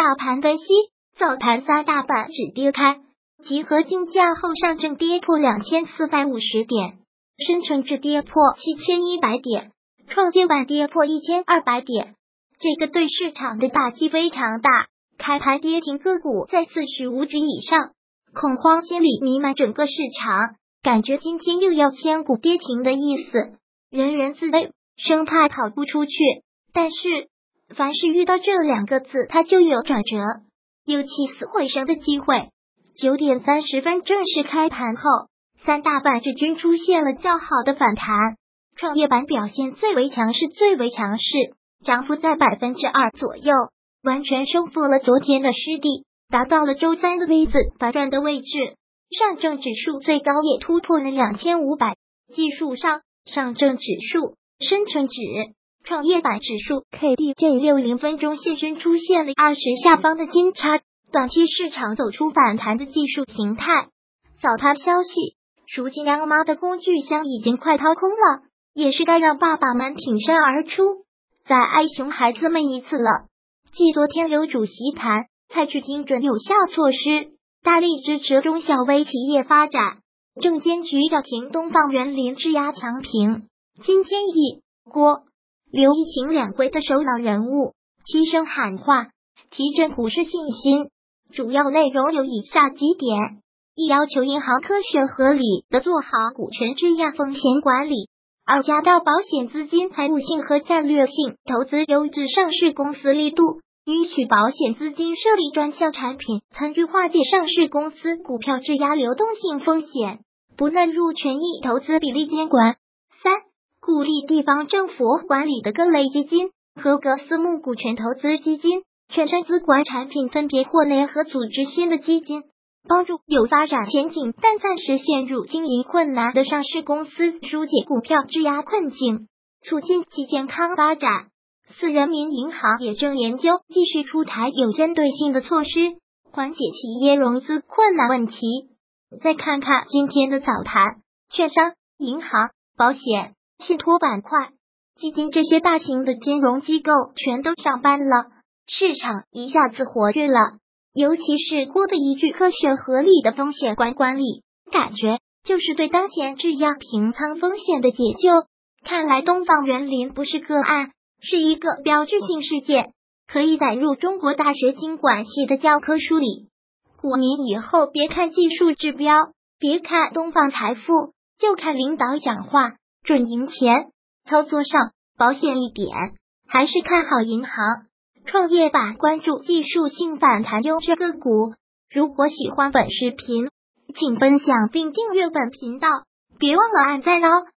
大盘分析，早盘三大板指跌开，集合竞价后，上证跌破2450点，深成指跌破7100点，创业板跌破1200点。这个对市场的打击非常大，开盘跌停个股在45只以上，恐慌心理弥漫整个市场，感觉今天又要千股跌停的意思，人人自危，生怕跑不出去。但是凡是遇到这两个字，它就有转折，有起死回生的机会。9点30分正式开盘后，三大板指均出现了较好的反弹，创业板表现最为强势，涨幅在2%左右，完全收复了昨天的失地，达到了周三的 V 字反转的位置。上证指数最高也突破了2500。技术上，上证指数、深成指、创业板指数 KDJ60 分钟现身出现了20下方的金叉，短期市场走出反弹的技术形态。早盘消息，如今央妈的工具箱已经快掏空了，也是该让爸爸们挺身而出，再爱熊孩子们一次了。继昨天有主席谈，采取精准有效措施，大力支持中小微企业发展。证监局要停东方园林质押强评，今天以郭、刘一行两会的首脑人物齐声喊话，提振股市信心。主要内容有以下几点：一、要求银行科学合理的做好股权质押风险管理；二、加大保险资金财务性和战略性投资优质上市公司力度，允许保险资金设立专项产品，参与化解上市公司股票质押流动性风险，不纳入权益投资比例监管。三、鼓励地方政府管理的各类基金、合格私募股权投资基金、券商资管产品分别或联合组织新的基金，帮助有发展前景但暂时陷入经营困难的上市公司疏解股票质押困境，促进其健康发展。四、人民银行也正研究继续出台有针对性的措施，缓解企业融资困难问题。再看看今天的早盘，券商、银行、保险、信托板块、基金这些大型的金融机构全都上班了，市场一下子活跃了。尤其是郭的一句科学合理的风险管理，感觉就是对当前质押平仓风险的解救。看来东方园林不是个案，是一个标志性事件，可以载入中国大学经管系的教科书里。股民以后别看技术指标，别看东方财富，就看领导讲话，准赢钱。操作上保险一点，还是看好银行、创业板，关注技术性反弹优质个股。如果喜欢本视频，请分享并订阅本频道，别忘了按赞哦。